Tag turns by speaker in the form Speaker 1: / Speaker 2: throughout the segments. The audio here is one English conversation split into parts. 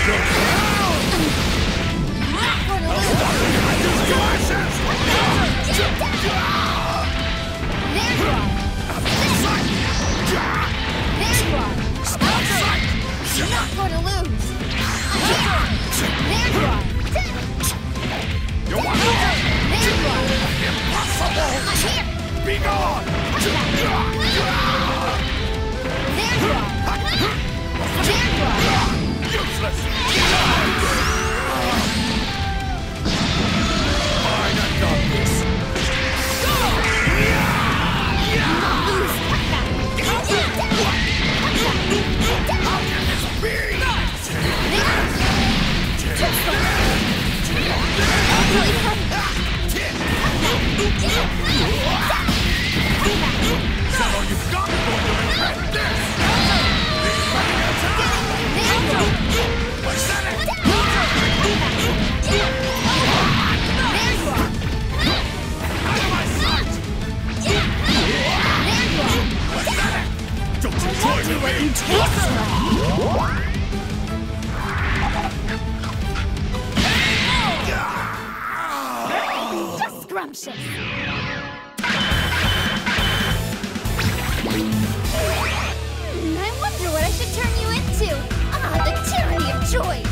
Speaker 1: I wonder what I should turn you into. Ah, the tyranny of choice.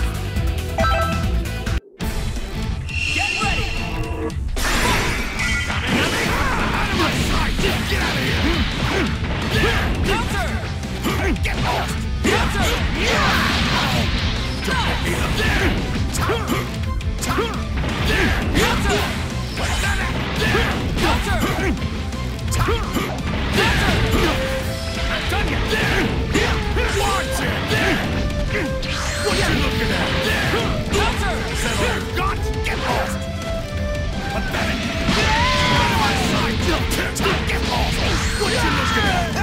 Speaker 2: Get ready! Out of my sight! Get out of here! Counter! Get lost! Counter! Don't let me up there! There! Counter! What's that? There! Counter! I'm done yet! There! Watch it! There! What you looking at? There! Counter! Is that all you got? Get lost! Pathetic! Out of my sight! Get lost! What you looking at?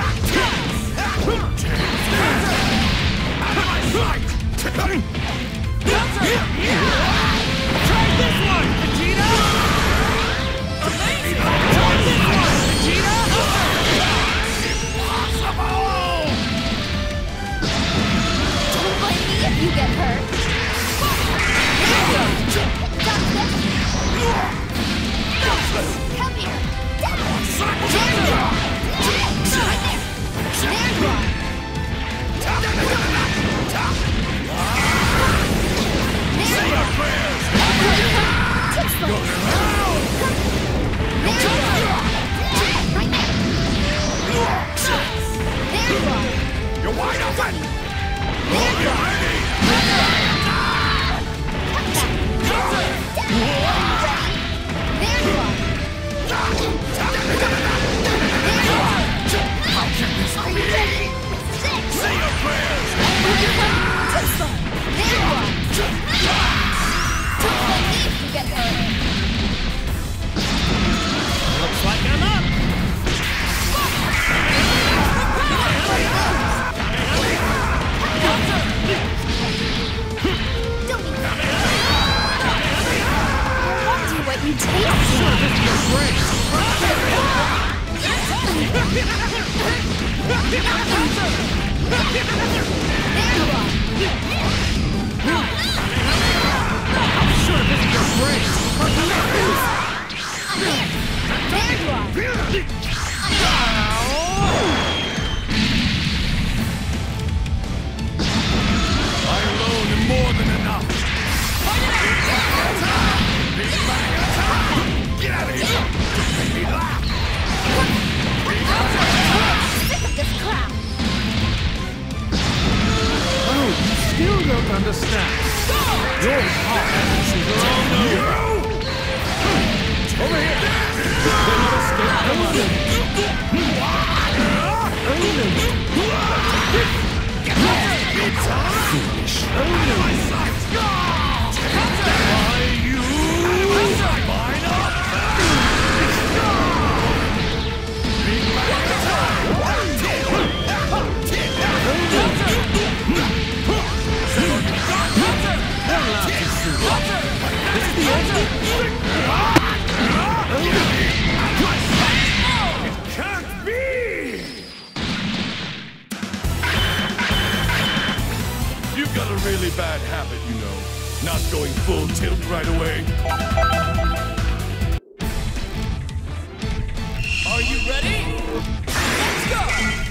Speaker 2: Out of my sight! Counter! Try this one, Vegeta! Amazing! Try this one, Vegeta! Impossible!
Speaker 1: Don't blame me if you get hurt. Come here.
Speaker 2: Say your prayers! You're wide open! Hold your ready! How can this be? Say your prayers! Looks like I'm up!
Speaker 1: What you taste?
Speaker 2: Sure, this feels great! I'm sure this feels great! I alone am more than enough! Get out of here! Don't make me laugh!
Speaker 1: Sick of this crap.
Speaker 3: Oh, you still don't understand. Your heart is over here! Cannot escape the money! Foolish!
Speaker 2: Why you? Mine up! It can't be! You've got a really bad habit, you know. Not going full tilt right away.
Speaker 4: Are you ready? Let's go!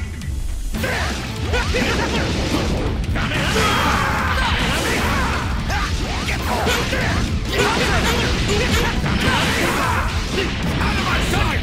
Speaker 2: Out of my sight!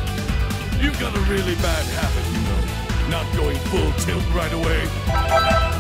Speaker 2: You've got a really bad habit, you know. Not going full tilt right away.